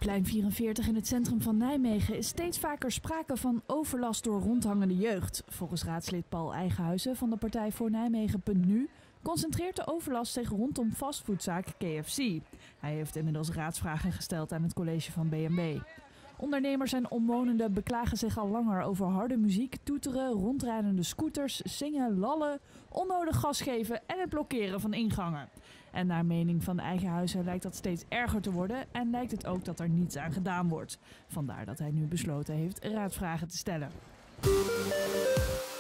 Plein 44 in het centrum van Nijmegen is steeds vaker sprake van overlast door rondhangende jeugd. Volgens raadslid Paul Eigenhuizen van de Partij voor Nijmegen.nu concentreert de overlast zich rondom fastfoodzaak KFC. Hij heeft inmiddels raadsvragen gesteld aan het college van B&B. Ondernemers en omwonenden beklagen zich al langer over harde muziek, toeteren, rondrijdende scooters, zingen, lallen, onnodig gas geven en het blokkeren van ingangen. En naar mening van Eigenhuizen lijkt dat steeds erger te worden en lijkt het ook dat er niets aan gedaan wordt. Vandaar dat hij nu besloten heeft raadsvragen te stellen.